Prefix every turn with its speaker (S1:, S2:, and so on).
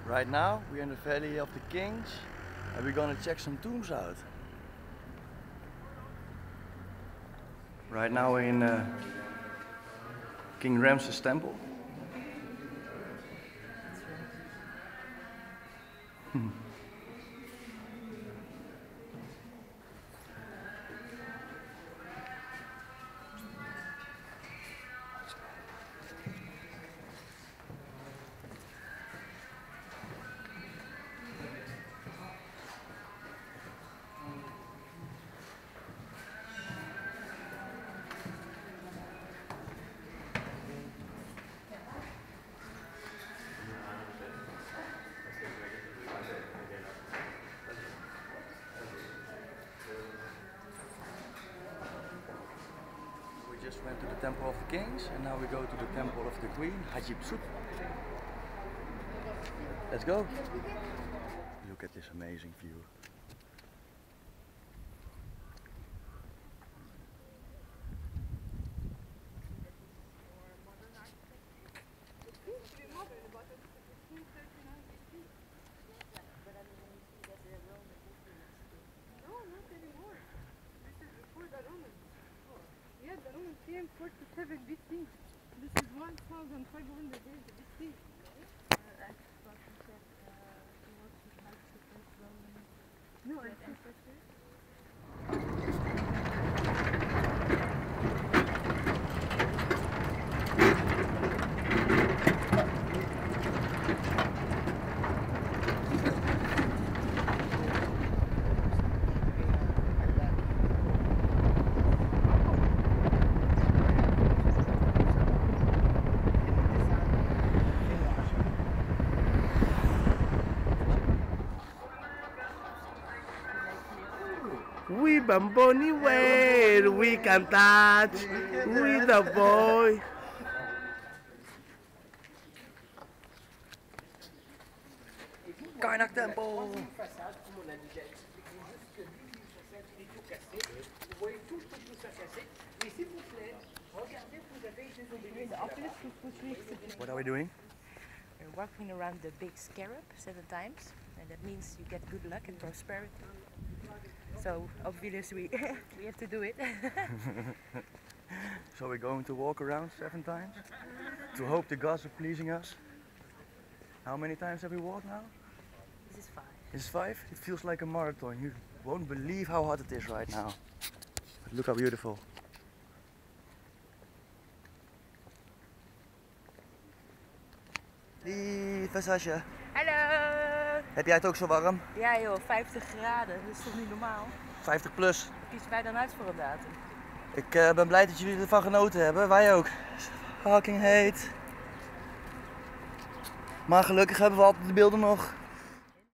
S1: Right now we're in the Valley of the Kings and we're gonna check some tombs out. Right now we're in King Rameses Temple. We just went to the Temple of the Kings and now we go to the Temple of the Queen, Hatsepsut. Let's go! Look at this amazing view.
S2: Yeah, the Roman came 47 BC. This is 1,500 years BC. No, I think
S3: We bamboni where we can touch with the boy.
S1: Karnak Temple! What are we doing?
S4: We're walking around the big scarab 7 times, and that means you get good luck and prosperity. So obviously we have to do it.
S1: So we're going to walk around 7 times to hope the gods are pleasing us. How many times have we walked now?
S4: This is 5.
S1: This is 5? It feels like a marathon. You won't believe how hot it is right now. But look how beautiful. Lieve Sascha.
S4: Hallo!
S1: Heb jij het ook zo warm?
S4: Ja joh, 50 graden, dat is toch niet normaal?
S1: 50 plus.
S4: Kiezen wij dan uit voor een datum?
S1: Ik ben blij dat jullie ervan genoten hebben. Wij ook. Fucking heet. Maar gelukkig hebben we altijd de beelden nog.